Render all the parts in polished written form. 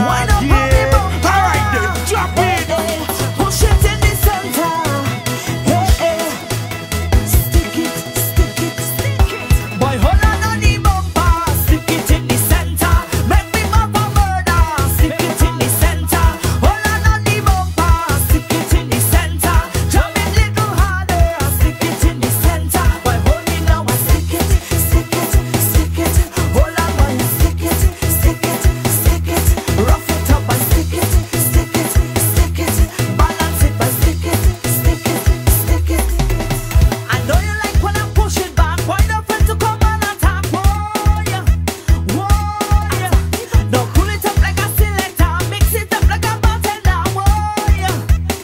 Lord. up on the Yeah. bumper. Alright then, drop it. Push it in the center. Hey, hey. Stick it, stick it, stick it. Boy, hold on the bumper. Stick it in the center. Make me move a murder. Stick it in the center. Hold on the bumper. Stick it in the center. Jump it little harder. Stick it in the center. Boy, hold me now and stick it, stick it, stick it. Hold on, boy, stick it, stick it, stick it. Rough it up and stick it, stick it, stick it. Balance it but stick it, stick it, stick it. I know you like when I push it back. Why not friend to come and attack? Whoa, yeah. Don't pull it up like a selector. Mix it up like a bartender. Whoa, yeah.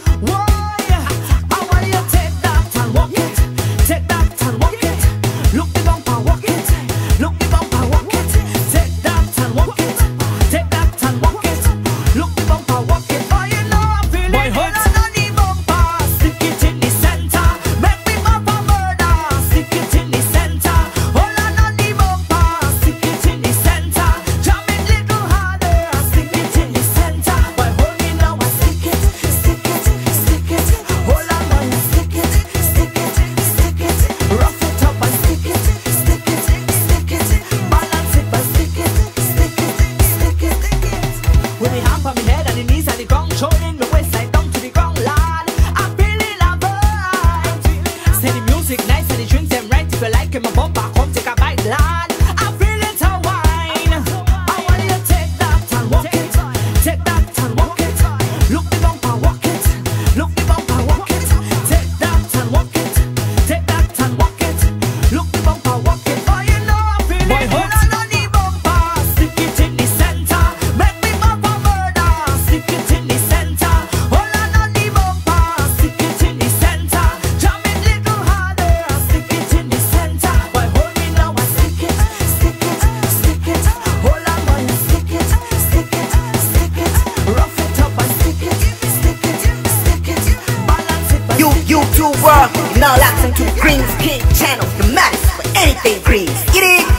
I want you to take that and walk it. Take that and walk it. Look the bumper, walk it. Look the bumper, walk it. Take that and walk it. Take that and walk it. Look the bumper, walk it. Oh, you know I feel it. Hold on the bumper. Stick it in the center. Make me move a murder. Stick it in the center. Hold on the bumper. Stick it in the center. Jam it little harder. Stick it in the center. Boy, hold me now and stick it, stick it, stick it. Hold on, boy, stick it, stick it, stick it. Rough it up and stick it, stick it, stick it. Balance it but stick it, stick it, stick it. With me hand on me head and the knees and the ground, showing the waist side down to the ground, lad. I'm feeling a vibe. Say the music nice and the drinks them right. If you like it, my bumper, come take a bite, lad. I'm feeling to wine. I want you to take that and walk it. Take that and walk it. Look the bumper, walk it. Look the bumper, walk it. Take that and walk it. Take that and walk it. Look the bumper, walk it. Oh, you know I feel it. Hold on the bumper. Stick it in the center. Make me move a murder. Stick it in the center. Hold on the bumper. Stick it in the center. Jam it little harder. Stick it in the center. Boy, hold me now and stick it, stick it, stick it. Hold on, boy, stick it, stick it, stick it. Rough it up and stick it, stick it, stick it. Balance it but You stick it. YouTuber, now listen to Green's King channel, the maddest for anything Greens. Get it?